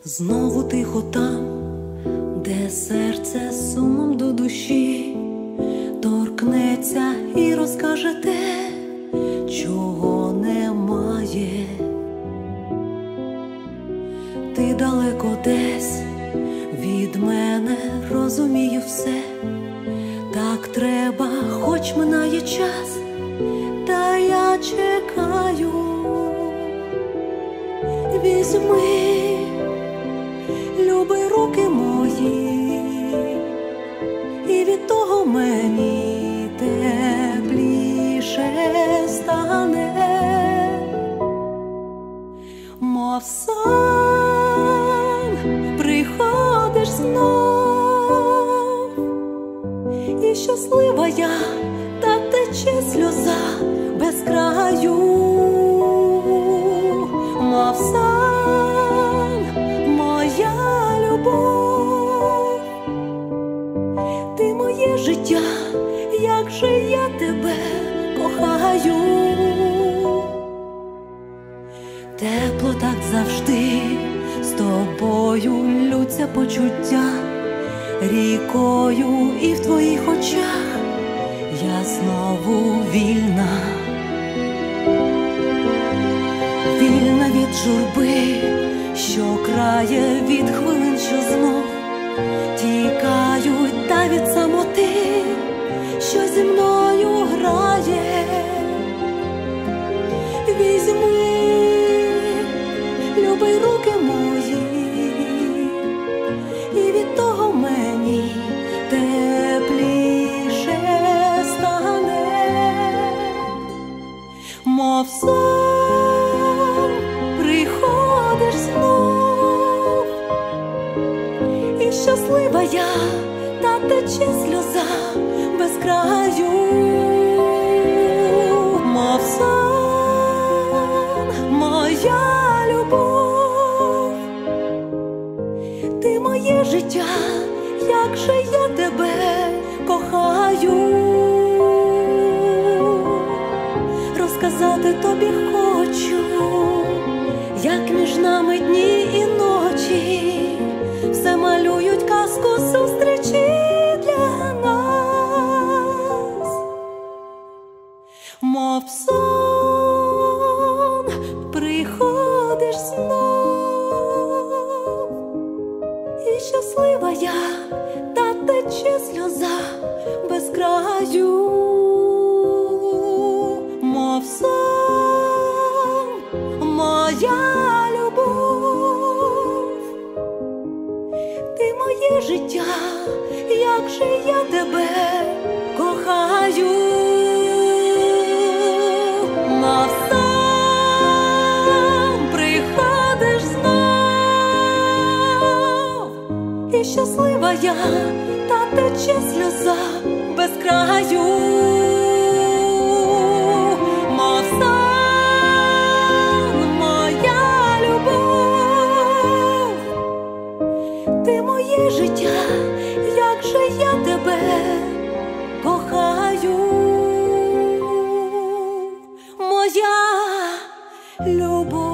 Знову тихо там, де серце сумом до душі торкнеться і розкаже те, чого немає. Ти далеко десь від мене, розумію все, так треба, хоч минає час, та я чекаю. Візьми, любий, руки мої, і від того мені тепліше стане, мов сон приходиш знов, і щаслива я, та тече сльоза без краю, мов сон, моя любов, ти моє життя, як же я тебе кохаю. Тепло так завжди, з тобою лються почуття рікою, і в твоїх очах я знову вільна. Вільна від журби, що крає, від хвилин, що знов тікають, та від самоти, що зі мною грає. Візьми, любий, руки мої, і від того мені тепліше стане, мов сон приходиш знов, і щаслива я, та тече сльоза без краю, мов сон, моя любов, ти моє життя, як же я тебе кохаю. Розказати тобі хочу, як між нами дні і ночі все малюють казку зустрічі для нас, мов сон приходиш знов, і щаслива я, та тече сльоза без краю, мов сон, моя любов, ти моє життя, як же я тебе кохаю, мов сон приходиш знов, і щаслива я, та тече сльоза без краю, мов сон, моя любов, ти моє життя, як же я тебе кохаю, моя любов.